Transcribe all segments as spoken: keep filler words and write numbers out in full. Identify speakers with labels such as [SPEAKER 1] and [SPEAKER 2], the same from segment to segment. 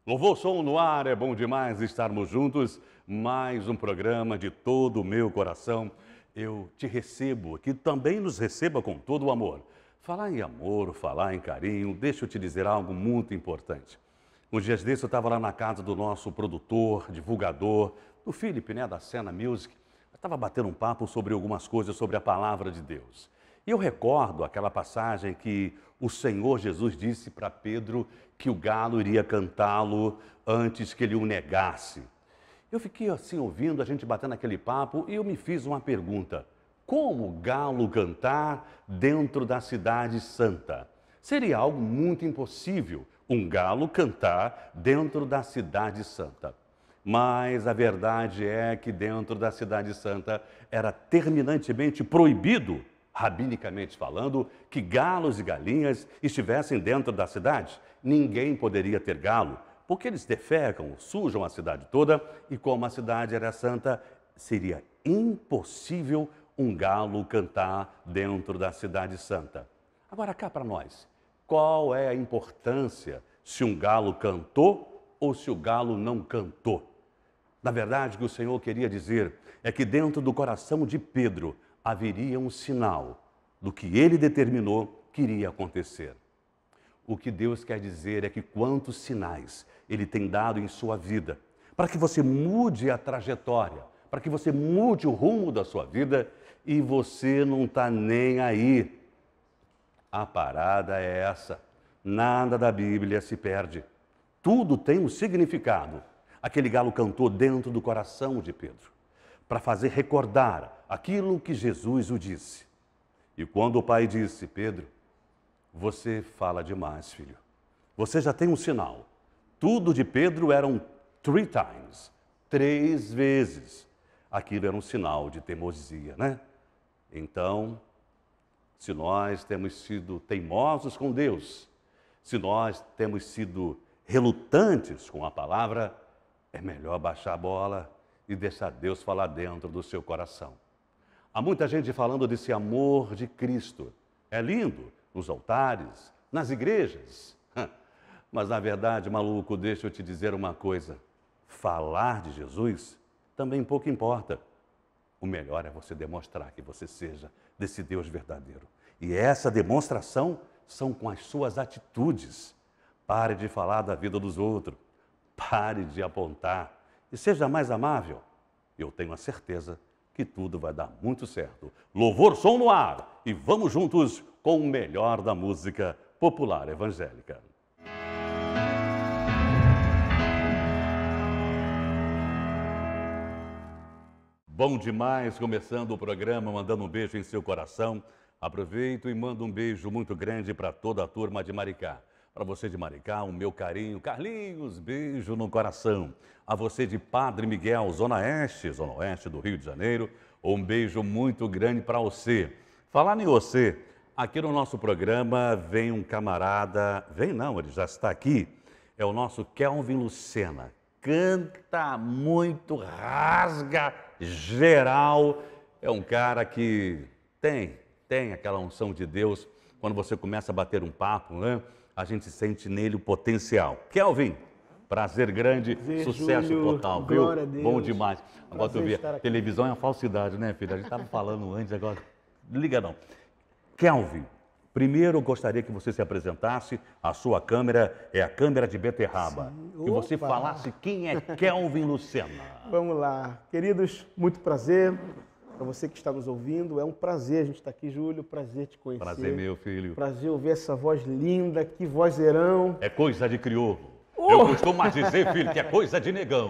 [SPEAKER 1] Louvor Som no ar, é bom demais estarmos juntos. Mais um programa de todo o meu coração. Eu te recebo, que também nos receba com todo o amor. Falar em amor, falar em carinho, deixa eu te dizer algo muito importante. Uns dias desses eu estava lá na casa do nosso produtor, divulgador, do Felipe, né, da Cena Music. Eu estava batendo um papo sobre algumas coisas sobre a palavra de Deus. E eu recordo aquela passagem que o Senhor Jesus disse para Pedro que o galo iria cantá-lo antes que ele o negasse. Eu fiquei assim ouvindo, a gente batendo aquele papo, e eu me fiz uma pergunta. Como o galo cantar dentro da cidade santa? Seria algo muito impossível um galo cantar dentro da cidade santa. Mas a verdade é que dentro da cidade santa era terminantemente proibido, rabinicamente falando, que galos e galinhas estivessem dentro da cidade. Ninguém poderia ter galo, porque eles defecam, sujam a cidade toda, e como a cidade era santa, seria impossível um galo cantar dentro da cidade santa. Agora cá para nós, qual é a importância se um galo cantou ou se o galo não cantou? Na verdade, o que o Senhor queria dizer é que dentro do coração de Pedro haveria um sinal do que ele determinou que iria acontecer. O que Deus quer dizer é que quantos sinais Ele tem dado em sua vida, para que você mude a trajetória, para que você mude o rumo da sua vida, e você não está nem aí. A parada é essa. Nada da Bíblia se perde. Tudo tem um significado. Aquele galo cantou dentro do coração de Pedro, para fazer recordar aquilo que Jesus o disse. E quando o pai disse, Pedro, você fala demais, filho. Você já tem um sinal. Tudo de Pedro eram three times, três vezes. Aquilo era um sinal de teimosia, né? Então, se nós temos sido teimosos com Deus, se nós temos sido relutantes com a palavra, é melhor baixar a bola e deixar Deus falar dentro do seu coração. Há muita gente falando desse amor de Cristo. É lindo nos altares, nas igrejas. Mas, na verdade, maluco, deixa eu te dizer uma coisa. Falar de Jesus também pouco importa. O melhor é você demonstrar que você seja desse Deus verdadeiro. E essa demonstração são com as suas atitudes. Pare de falar da vida dos outros. Pare de apontar. E seja mais amável. Eu tenho a certeza que tudo vai dar muito certo. Louvor Som no ar. E vamos juntos com o melhor da música popular evangélica. Bom demais, começando o programa, mandando um beijo em seu coração. Aproveito e mando um beijo muito grande para toda a turma de Maricá. Para você de Maricá, o meu carinho. Carlinhos, beijo no coração. A você de Padre Miguel, Zona Oeste, Zona Oeste do Rio de Janeiro, um beijo muito grande para você. Falar em você, aqui no nosso programa vem um camarada, vem não, ele já está aqui, é o nosso Kelvin Lucena. Canta muito, rasga, geral, é um cara que tem, tem aquela unção de Deus. Quando você começa a bater um papo, né? A gente sente nele o potencial. Kelvin, prazer grande,
[SPEAKER 2] Prazer,
[SPEAKER 1] sucesso
[SPEAKER 2] Júlio,
[SPEAKER 1] total, viu?
[SPEAKER 2] glória a Deus.
[SPEAKER 1] Bom demais. Agora tu vê,
[SPEAKER 2] estar aqui.
[SPEAKER 1] televisão é uma falsidade, né, filho? A gente estava falando antes, agora liga não. Kelvin, primeiro eu gostaria que você se apresentasse. A sua câmera é a câmera de beterraba.
[SPEAKER 2] Sim.
[SPEAKER 1] Que você
[SPEAKER 2] Opa.
[SPEAKER 1] falasse quem é Kelvin Lucena.
[SPEAKER 2] Vamos lá. Queridos, muito prazer. Para você que está nos ouvindo, é um prazer a gente estar aqui, Júlio. Prazer te conhecer.
[SPEAKER 1] Prazer meu, filho.
[SPEAKER 2] Prazer ouvir essa voz linda, que vozeirão.
[SPEAKER 1] É coisa de crioulo.
[SPEAKER 2] Oh!
[SPEAKER 1] Eu costumo mais dizer, filho, que é coisa de negão.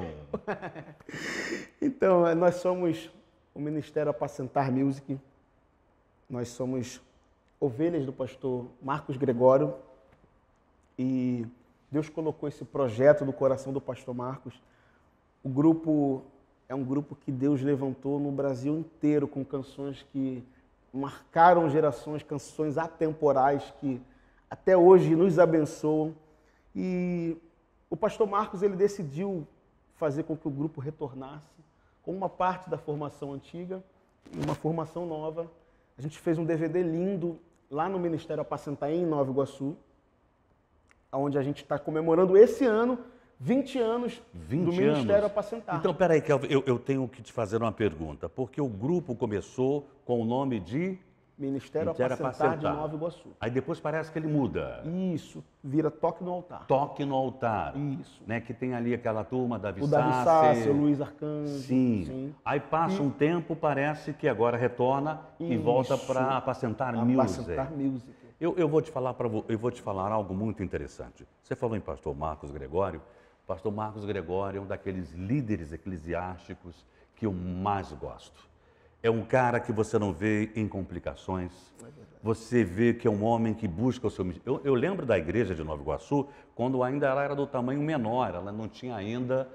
[SPEAKER 2] Então, nós somos o Ministério Apacentar Music. Nós somos ovelhas do pastor Marcos Gregório. E Deus colocou esse projeto no coração do pastor Marcos. O grupo é um grupo que Deus levantou no Brasil inteiro, com canções que marcaram gerações, canções atemporais que até hoje nos abençoam. E o pastor Marcos, ele decidiu fazer com que o grupo retornasse com uma parte da formação antiga e uma formação nova. A gente fez um D V D lindo lá no Ministério Apacentar, em Nova Iguaçu, onde a gente está comemorando esse ano vinte anos
[SPEAKER 1] vinte
[SPEAKER 2] do Ministério
[SPEAKER 1] anos.
[SPEAKER 2] Apacentar.
[SPEAKER 1] Então, peraí, Kelvin, eu, eu tenho que te fazer uma pergunta, porque o grupo começou com o nome de
[SPEAKER 2] Ministério,
[SPEAKER 1] Ministério
[SPEAKER 2] Apacentar,
[SPEAKER 1] Apacentar.
[SPEAKER 2] de Nova Iguaçu.
[SPEAKER 1] Aí depois parece que ele muda.
[SPEAKER 2] Isso, vira Toque no Altar.
[SPEAKER 1] Toque no Altar.
[SPEAKER 2] Isso.
[SPEAKER 1] Né, que tem ali aquela turma, Davi
[SPEAKER 2] O Davi
[SPEAKER 1] Sassi.
[SPEAKER 2] Sassi, o Luiz Arcanjo.
[SPEAKER 1] Sim.
[SPEAKER 2] Sim.
[SPEAKER 1] Aí passa um tempo, parece que agora retorna e
[SPEAKER 2] Isso.
[SPEAKER 1] volta para Apacentar Music.
[SPEAKER 2] Apacentar Music.
[SPEAKER 1] Eu, eu, vou te falar pra, vo- eu vou te falar algo muito interessante. Você falou em pastor Marcos Gregório. Pastor Marcos Gregório é um daqueles líderes eclesiásticos que eu mais gosto. É um cara que você não vê em complicações. Você vê que é um homem que busca o seu... Eu, eu lembro da igreja de Nova Iguaçu, quando ainda ela era do tamanho menor, ela não tinha ainda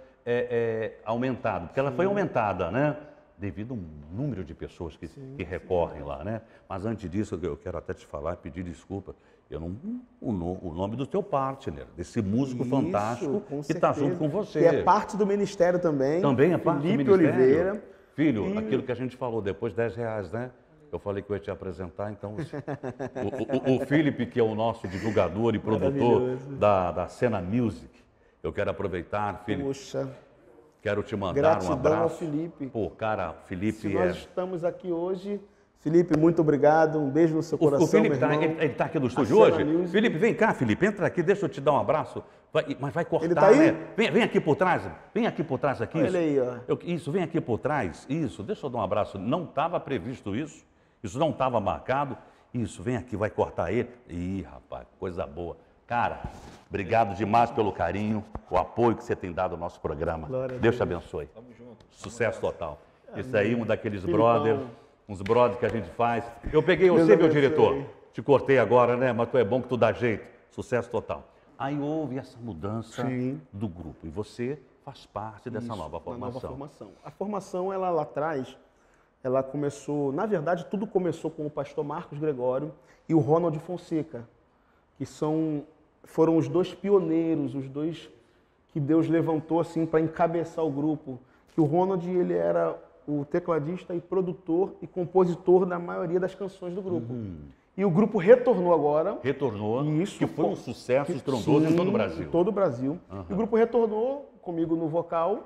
[SPEAKER 1] é, é, aumentado, porque ela foi aumentada, né? Devido a um número de pessoas que, que recorrem lá, né? Mas antes disso, eu quero até te falar, pedir desculpa. Eu não, o, no- o nome do teu partner, desse músico
[SPEAKER 2] Isso,
[SPEAKER 1] fantástico
[SPEAKER 2] com
[SPEAKER 1] que está
[SPEAKER 2] certeza.
[SPEAKER 1] junto com você.
[SPEAKER 2] Que é parte do ministério também.
[SPEAKER 1] Também é parte
[SPEAKER 2] Felipe
[SPEAKER 1] do ministério.
[SPEAKER 2] Oliveira.
[SPEAKER 1] Filho,
[SPEAKER 2] E-
[SPEAKER 1] aquilo que a gente falou, depois dez reais, né? Eu falei que eu ia te apresentar, então... o, o, o Felipe, que é o nosso divulgador e produtor
[SPEAKER 2] Maravilhoso.
[SPEAKER 1] da, da Cena Music, eu quero aproveitar, Felipe,
[SPEAKER 2] Poxa,
[SPEAKER 1] quero te mandar um
[SPEAKER 2] gratidão
[SPEAKER 1] abraço.
[SPEAKER 2] ao Felipe.
[SPEAKER 1] Pô, cara, o Felipe
[SPEAKER 2] Se
[SPEAKER 1] é...
[SPEAKER 2] nós estamos aqui hoje, Felipe, muito obrigado. Um beijo no seu
[SPEAKER 1] O,
[SPEAKER 2] coração,
[SPEAKER 1] o Felipe
[SPEAKER 2] meu
[SPEAKER 1] tá,
[SPEAKER 2] irmão.
[SPEAKER 1] ele, ele tá aqui no estúdio
[SPEAKER 2] Cena
[SPEAKER 1] hoje?
[SPEAKER 2] Music.
[SPEAKER 1] Felipe, vem cá, Felipe, entra aqui, deixa eu te dar um abraço. Vai- mas vai cortar,
[SPEAKER 2] Ele tá aí?
[SPEAKER 1] né? Vem, vem aqui por trás, vem aqui por trás aqui.
[SPEAKER 2] Olha
[SPEAKER 1] isso.
[SPEAKER 2] ele aí, ó.
[SPEAKER 1] Eu- isso, vem aqui por trás, isso, deixa eu dar um abraço. Não estava previsto isso, isso não estava marcado. Isso, vem aqui, vai cortar ele. Ih, rapaz, coisa boa. Cara, obrigado demais pelo carinho, o apoio que você tem dado ao nosso programa.
[SPEAKER 2] Glória a
[SPEAKER 1] Deus te
[SPEAKER 2] Deus.
[SPEAKER 1] abençoe. Sucesso total. Isso aí, um daqueles
[SPEAKER 2] Filipão.
[SPEAKER 1] brothers, uns brothers que a gente faz. Eu peguei
[SPEAKER 2] Deus
[SPEAKER 1] você, meu
[SPEAKER 2] abençoe.
[SPEAKER 1] diretor. Te cortei agora, né? Mas tu é bom que tu dá jeito. Sucesso total. Aí houve essa mudança
[SPEAKER 2] Sim.
[SPEAKER 1] do grupo. E você faz parte dessa
[SPEAKER 2] Isso,
[SPEAKER 1] nova
[SPEAKER 2] na
[SPEAKER 1] formação.
[SPEAKER 2] nova formação. A formação, ela lá atrás, ela começou, na verdade, tudo começou com o pastor Marcos Gregório e o Ronald Fonseca, que são, foram os dois pioneiros, os dois que Deus levantou assim para encabeçar o grupo. Que o Ronald, ele era o tecladista e produtor e compositor da maioria das canções do grupo. E o grupo retornou agora.
[SPEAKER 1] Retornou,
[SPEAKER 2] Isso,
[SPEAKER 1] que foi um
[SPEAKER 2] pô.
[SPEAKER 1] sucesso estrondoso em todo o Brasil.
[SPEAKER 2] Em todo o Brasil. E o grupo retornou comigo no vocal.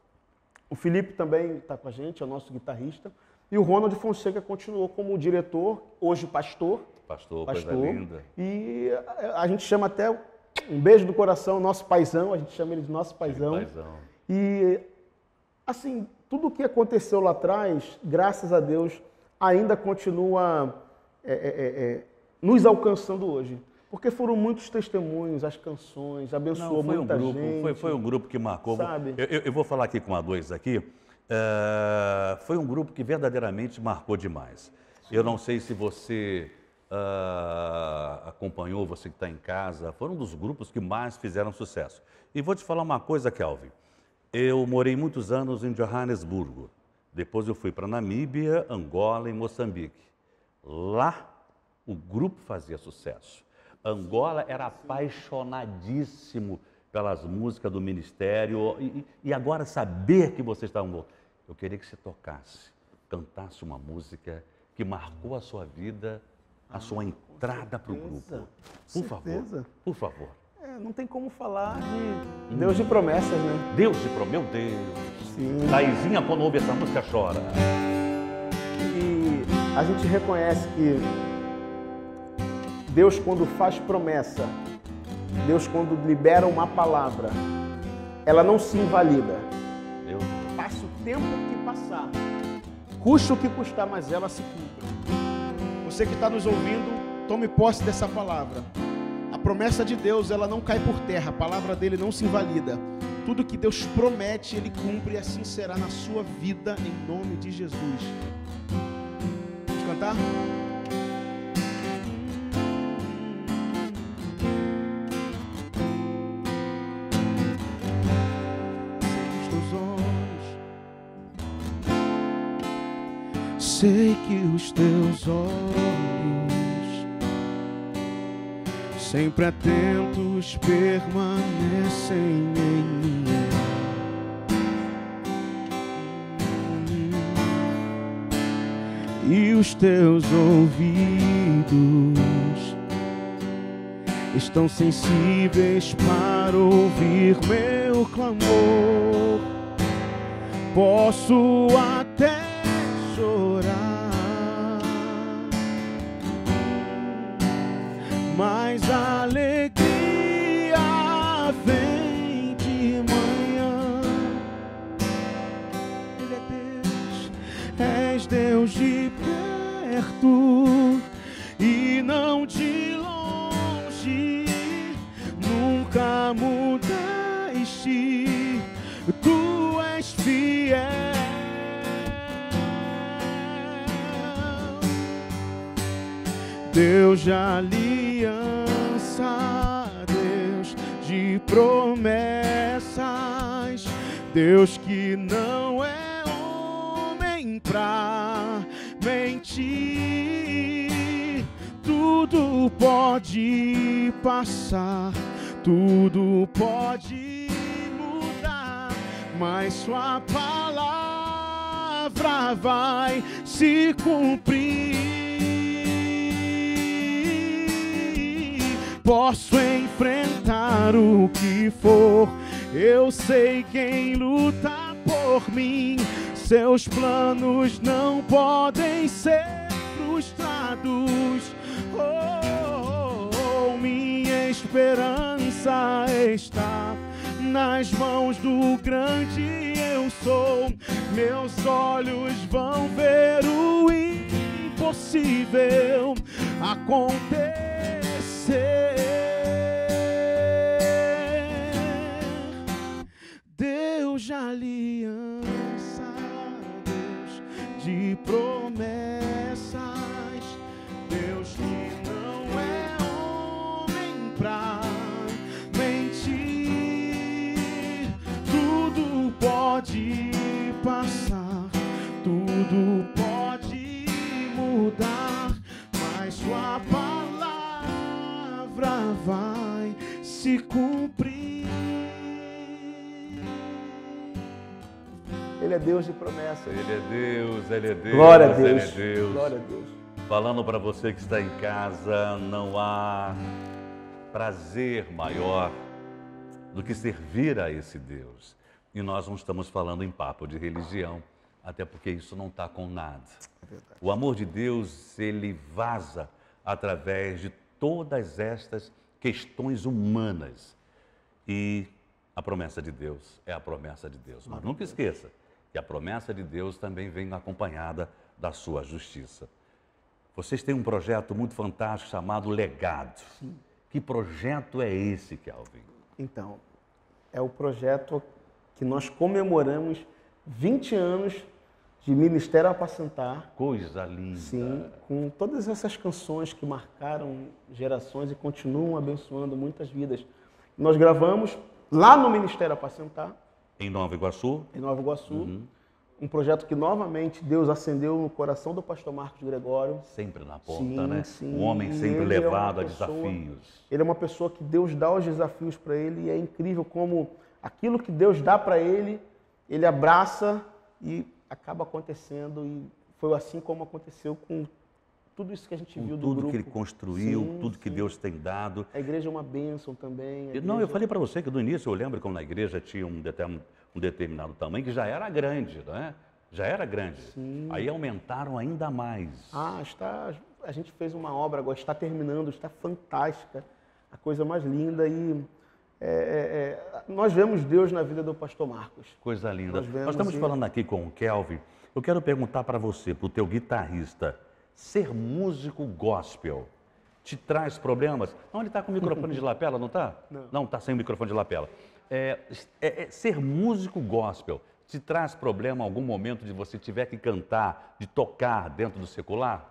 [SPEAKER 2] O Felipe também está com a gente, é o nosso guitarrista. E o Ronald Fonseca continuou como diretor, hoje pastor.
[SPEAKER 1] Pastor,
[SPEAKER 2] pastor.
[SPEAKER 1] coisa linda.
[SPEAKER 2] E a, a gente chama até, um beijo do coração, nosso paizão, a gente chama ele de nosso paizão.
[SPEAKER 1] Paizão.
[SPEAKER 2] E, assim, tudo o que aconteceu lá atrás, graças a Deus, ainda continua é, é, é, é, nos alcançando hoje. Porque foram muitos testemunhos, as canções, abençoou
[SPEAKER 1] Não, foi um
[SPEAKER 2] muita
[SPEAKER 1] grupo,
[SPEAKER 2] gente.
[SPEAKER 1] foi, foi um grupo que marcou.
[SPEAKER 2] Sabe?
[SPEAKER 1] Eu, eu- eu vou falar aqui com a dois aqui. É, foi um grupo que verdadeiramente marcou demais. Eu não sei se você ah, acompanhou, você que está em casa, foram um dos grupos que mais fizeram sucesso. E vou te falar uma coisa, Kelvin. Eu morei muitos anos em Johannesburgo. Depois eu fui para Namíbia, Angola e Moçambique. Lá, o grupo fazia sucesso. Angola era apaixonadíssimo pelas músicas do ministério. E, e agora saber que vocês estavam voltando. Eu queria que você tocasse, cantasse uma música que marcou a sua vida, a sua entrada para o grupo. Por favor,
[SPEAKER 2] certeza.
[SPEAKER 1] por favor.
[SPEAKER 2] É, não tem como falar de Deus de promessas, né?
[SPEAKER 1] Deus te prometeu, meu Deus.
[SPEAKER 2] Sim.
[SPEAKER 1] Taizinha, quando ouve essa música, chora.
[SPEAKER 2] E a gente reconhece que Deus, quando faz promessa, Deus, quando libera uma palavra, ela não se invalida.
[SPEAKER 1] Deus.
[SPEAKER 2] Passe o tempo que passar, custe o que custar, mas ela se cumpre. Você que está nos ouvindo, tome posse dessa palavra. A promessa de Deus, ela não cai por terra, a palavra dele não se invalida. Tudo que Deus promete, ele cumpre e assim será na sua vida, em nome de Jesus. Vamos cantar? Sei que os teus olhos, sempre atentos, permanecem em mim. E os teus ouvidos estão sensíveis para ouvir meu meu clamor, posso até chorar, mas a alegria vem de manhã. Ele é Deus, és Deus de perto e não de longe, nunca mudaste, tu és fiel. Deus de aliança, Deus de promessas, Deus que não é homem pra mentir. Tudo pode passar, tudo pode mudar, mas sua palavra vai se cumprir. Posso enfrentar o que for, eu sei quem luta por mim. Seus planos não podem ser frustrados. Oh, oh, oh, minha esperança está nas mãos do grande eu sou. Meus olhos vão ver o impossível acontecer. Deus de aliança, Deus de promessas, Deus que não é homem pra mentir. Tudo pode passar, tudo pode mudar, mas sua palavra vai se cumprir. Ele é Deus de promessa.
[SPEAKER 1] Ele é Deus, Ele é Deus.
[SPEAKER 2] Glória a Deus.
[SPEAKER 1] Ele é Deus.
[SPEAKER 2] Glória a Deus.
[SPEAKER 1] Falando para você que está em casa, não há prazer maior do que servir a esse Deus. E nós não estamos falando em papo de religião, até porque isso não está com nada.
[SPEAKER 2] É verdade.
[SPEAKER 1] O amor de Deus, ele vaza através de todas estas questões humanas. E a promessa de Deus é a promessa de Deus. Mas nunca esqueça que a promessa de Deus também vem acompanhada da sua justiça. Vocês têm um projeto muito fantástico chamado Legado.
[SPEAKER 2] Sim.
[SPEAKER 1] Que projeto é esse, Kelvin?
[SPEAKER 2] Então, é o projeto que nós comemoramos vinte anos de Ministério Apacentar.
[SPEAKER 1] Coisa linda.
[SPEAKER 2] Sim, com todas essas canções que marcaram gerações e continuam abençoando muitas vidas. Nós gravamos lá no Ministério Apacentar,
[SPEAKER 1] Em Nova Iguaçu?
[SPEAKER 2] em Nova Iguaçu,
[SPEAKER 1] Uhum.
[SPEAKER 2] um projeto que novamente Deus acendeu no coração do pastor Marcos Gregório.
[SPEAKER 1] Sempre na ponta,
[SPEAKER 2] Sim,
[SPEAKER 1] né?
[SPEAKER 2] sim.
[SPEAKER 1] Um homem sempre
[SPEAKER 2] Ele é uma
[SPEAKER 1] levado a
[SPEAKER 2] pessoa-
[SPEAKER 1] desafios.
[SPEAKER 2] Ele é uma pessoa que Deus dá os desafios para ele e é incrível como aquilo que Deus dá para ele, ele abraça e acaba acontecendo. E foi assim como aconteceu com tudo isso que a gente
[SPEAKER 1] Com
[SPEAKER 2] viu do
[SPEAKER 1] tudo
[SPEAKER 2] grupo.
[SPEAKER 1] que ele construiu,
[SPEAKER 2] Sim,
[SPEAKER 1] tudo que
[SPEAKER 2] sim.
[SPEAKER 1] Deus tem dado.
[SPEAKER 2] A igreja é uma bênção também. a
[SPEAKER 1] E, Não, eu
[SPEAKER 2] igreja-
[SPEAKER 1] falei para você que no início eu lembro quando na igreja tinha um determin- um determinado tamanho que já era grande, né? Já era grande.
[SPEAKER 2] Sim.
[SPEAKER 1] Aí aumentaram ainda mais.
[SPEAKER 2] Ah, está, a gente fez uma obra agora, está terminando, está fantástica, a coisa mais linda e é, é, é, nós vemos Deus na vida do pastor Marcos.
[SPEAKER 1] Coisa linda.
[SPEAKER 2] Nós vemos
[SPEAKER 1] Nós estamos
[SPEAKER 2] ele.
[SPEAKER 1] falando aqui com o Kelvin. Eu quero perguntar para você, para o teu guitarrista, ser músico gospel te traz problemas? Não, ele está com o microfone de lapela, não está?
[SPEAKER 2] Não.
[SPEAKER 1] Não, está sem o microfone de lapela. É, é, é, ser músico gospel te traz problema em algum momento de você tiver que cantar, de tocar dentro do secular?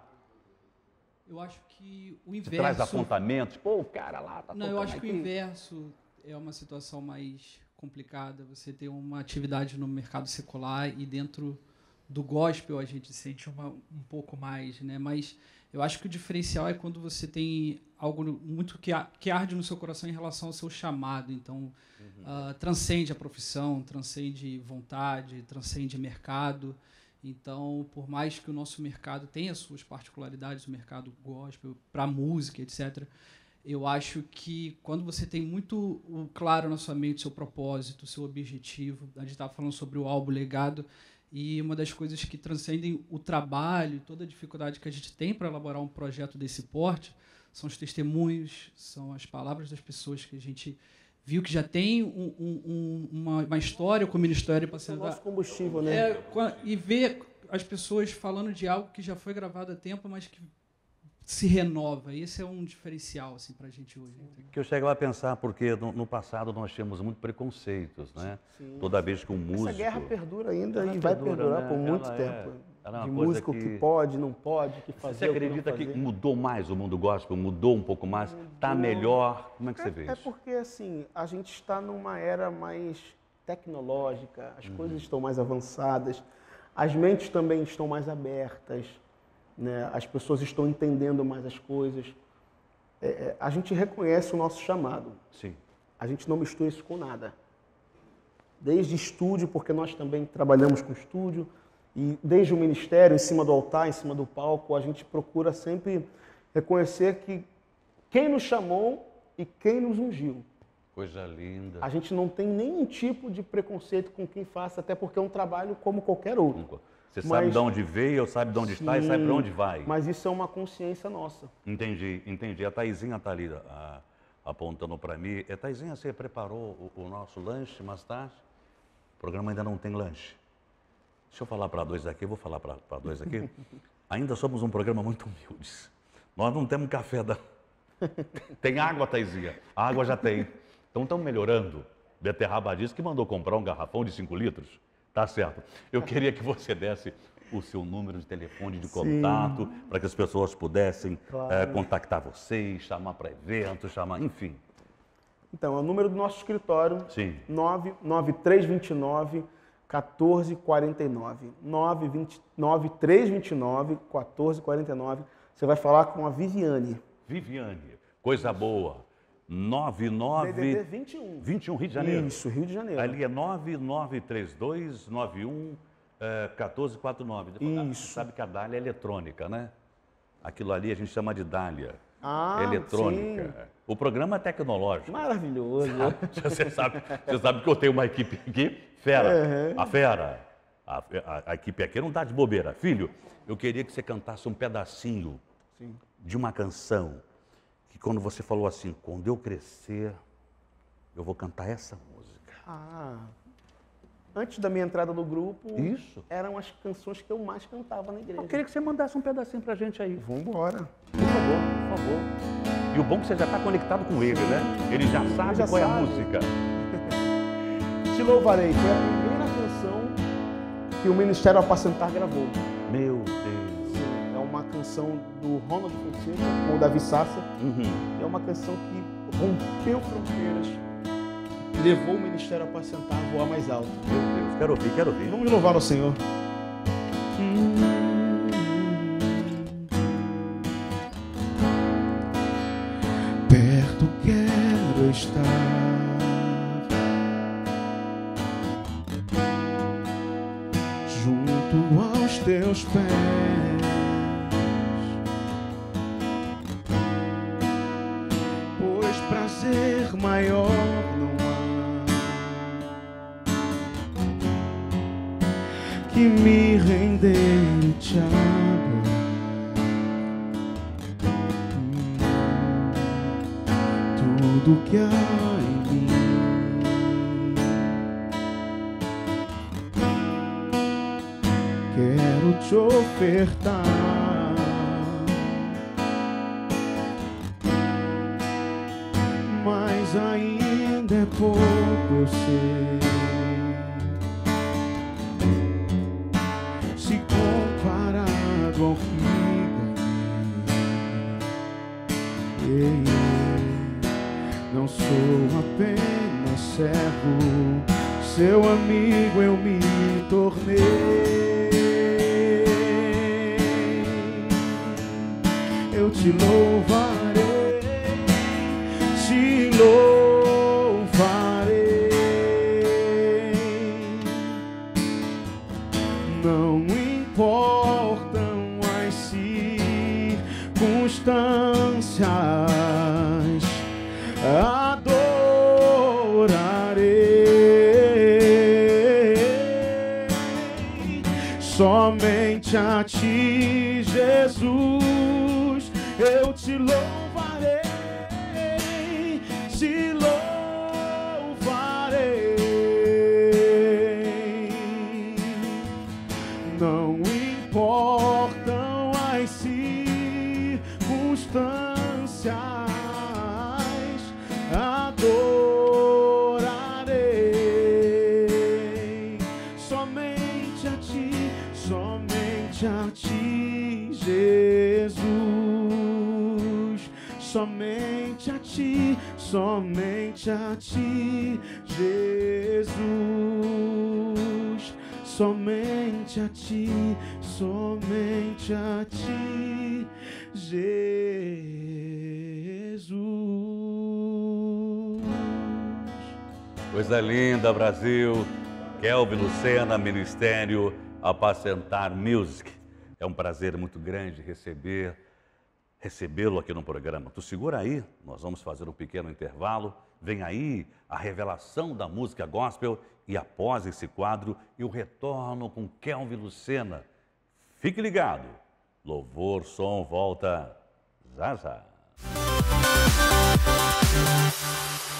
[SPEAKER 3] Eu acho que o
[SPEAKER 1] Te
[SPEAKER 3] inverso...
[SPEAKER 1] traz apontamentos? Pô, o cara lá tá
[SPEAKER 3] Não,
[SPEAKER 1] tocando
[SPEAKER 3] eu acho que o
[SPEAKER 1] aqui.
[SPEAKER 3] inverso é uma situação mais complicada. Você tem uma atividade no mercado secular e dentro do gospel a gente sente uma, um pouco mais, né? Mas eu acho que o diferencial é quando você tem algo muito que, a- que arde no seu coração em relação ao seu chamado. Então, ah, transcende a profissão, transcende vontade, transcende mercado. Então, por mais que o nosso mercado tenha suas particularidades, o mercado gospel, para música, etcétera, Eu acho que quando você tem muito claro na sua mente o seu propósito, o seu objetivo, a gente estava falando sobre o álbum Legado, e uma das coisas que transcendem o trabalho, toda a dificuldade que a gente tem para elaborar um projeto desse porte, são os testemunhos, são as palavras das pessoas que a gente viu que já tem um, um, uma, uma história com o Ministério para ser...
[SPEAKER 2] É o nosso combustível, né?
[SPEAKER 3] É, e ver as pessoas falando de algo que já foi gravado há tempo, mas que se renova. Esse é um diferencial assim, para a gente hoje.
[SPEAKER 1] Que eu chego a pensar, porque no, no passado nós tínhamos muito preconceitos, né? Sim. Toda vez que um músico...
[SPEAKER 2] Essa guerra perdura ainda
[SPEAKER 1] ela
[SPEAKER 2] e vai
[SPEAKER 1] perdura,
[SPEAKER 2] perdurar
[SPEAKER 1] né?
[SPEAKER 2] por muito
[SPEAKER 1] ela
[SPEAKER 2] tempo.
[SPEAKER 1] É, ela é
[SPEAKER 2] de
[SPEAKER 1] uma
[SPEAKER 2] músico
[SPEAKER 1] que...
[SPEAKER 2] que pode, não pode, que fazer.
[SPEAKER 1] Você acredita que, que mudou mais o mundo gospel? Mudou um pouco mais? Está melhor? Como é que você
[SPEAKER 2] é,
[SPEAKER 1] vê
[SPEAKER 2] é
[SPEAKER 1] isso?
[SPEAKER 2] É porque, assim, a gente está numa era mais tecnológica, as uhum. coisas estão mais avançadas, as mentes também estão mais abertas, né? As pessoas estão entendendo mais as coisas. É, é, a gente reconhece o nosso chamado.
[SPEAKER 1] Sim.
[SPEAKER 2] A gente não mistura isso com nada. Desde estúdio, porque nós também trabalhamos com estúdio, e desde o ministério, em cima do altar, em cima do palco, a gente procura sempre reconhecer que quem nos chamou e quem nos ungiu.
[SPEAKER 1] Coisa linda.
[SPEAKER 2] A gente não tem nenhum tipo de preconceito com quem faça, até porque é um trabalho como qualquer outro.
[SPEAKER 1] Você mas, sabe de onde veio, sabe de onde sim, está e sabe para onde vai.
[SPEAKER 2] Mas isso é uma consciência nossa.
[SPEAKER 1] Entendi, entendi. A Thaisinha está ali a, apontando para mim. É, Thaisinha, você preparou o, o nosso lanche mais tarde? O programa ainda não tem lanche. Deixa eu falar para dois aqui, eu vou falar para dois aqui. Ainda somos um programa muito humilde. Nós não temos café da... Tem água, Thaisinha. A água já tem. Então estamos melhorando. Beterraba disse que mandou comprar um garrafão de cinco litros. Tá certo. Eu queria que você desse o seu número de telefone de contato para que as pessoas pudessem claro. é, contactar vocês, chamar para eventos, chamar, enfim.
[SPEAKER 2] Então, é o número do nosso escritório.
[SPEAKER 1] Sim.
[SPEAKER 2] nove nove três dois nove, um quatro quatro nove. nove três dois nove, um quatro quatro nove. Você vai falar com a Viviane.
[SPEAKER 1] Viviane, coisa boa. nove nove...
[SPEAKER 2] D D D vinte e um.
[SPEAKER 1] vinte e um, Rio de Janeiro.
[SPEAKER 2] Isso, Rio de Janeiro.
[SPEAKER 1] Ali é nove nove três dois nove um, um quatro quatro nove.
[SPEAKER 2] Isso.
[SPEAKER 1] Você sabe que a Dália é eletrônica, né? Aquilo ali a gente chama de Dália.
[SPEAKER 2] Ah,
[SPEAKER 1] eletrônica.
[SPEAKER 2] Sim.
[SPEAKER 1] O programa é tecnológico.
[SPEAKER 2] Maravilhoso.
[SPEAKER 1] Você sabe, você sabe que eu tenho uma equipe aqui, fera. Uhum. A fera. A, a, a equipe aqui não dá de bobeira. Filho, eu queria que você cantasse um pedacinho sim. de uma canção. Que quando você falou assim, quando eu crescer, eu vou cantar essa música.
[SPEAKER 2] Ah, antes da minha entrada no grupo,
[SPEAKER 1] isso.
[SPEAKER 2] eram as canções que eu mais cantava na igreja.
[SPEAKER 1] Eu queria que você mandasse um pedacinho pra gente aí.
[SPEAKER 2] Vamos embora.
[SPEAKER 1] Por favor, por favor. E o bom é que você já está conectado com ele, né? Ele já sabe ele já qual sabe. é a música.
[SPEAKER 2] Te Louvarei, foi a primeira canção que o Ministério Apacentar gravou.
[SPEAKER 1] Meu Deus.
[SPEAKER 2] Uma canção do Ronald Fonseca com o Davi Sassa.
[SPEAKER 1] Uhum.
[SPEAKER 2] É uma canção que rompeu fronteiras, levou o Ministério a apacentar, a voar mais alto.
[SPEAKER 1] Meu Deus, quero ouvir, quero ouvir.
[SPEAKER 2] Vamos louvar ao Senhor. Perto quero estar, junto aos teus pés. Prazer maior não há que me render e te adorar. Tudo que há em mim quero te ofertar. Ainda é pouco, eu sei. Se comparado ao que ganhei, não sou apenas servo, seu amigo eu me tornei. Eu te louvarei, te louvarei. Não importam as circunstâncias, somente a ti, Jesus, eu te louvarei, te louvarei. Não importam as circunstâncias, adorarei somente a ti, somente a ti, Jesus, somente a ti, somente a ti, Jesus, somente a ti, somente a ti, Jesus.
[SPEAKER 1] Coisa linda, Brasil. Kelvin Lucena, Ministério Apacentar Music. É um prazer muito grande receber, recebê-lo aqui no programa. Tu segura aí, nós vamos fazer um pequeno intervalo. Vem aí a revelação da música gospel e após esse quadro eu retorno com Kelvin Lucena. Fique ligado. Louvor, som, volta já já.